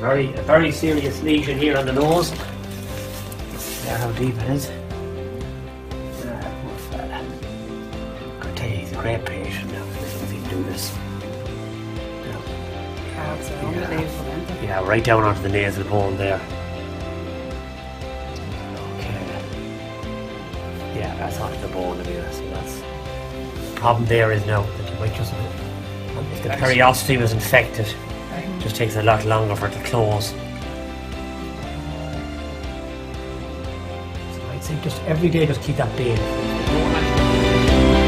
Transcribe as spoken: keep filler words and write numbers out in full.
very, a very serious lesion here on the nose. There, how deep it is. Ah, poor fella. I can tell you, he's a great patient now. If he can do this. Yeah, it's unbelievable, isn't it? Yeah, right down onto the nasal bone there. Okay. Yeah, that's onto the bone of here, so that's... The problem there is now that you might just... If the periostome is infected, it just takes a lot longer for it to close. So I'd say just every day just keep that bay.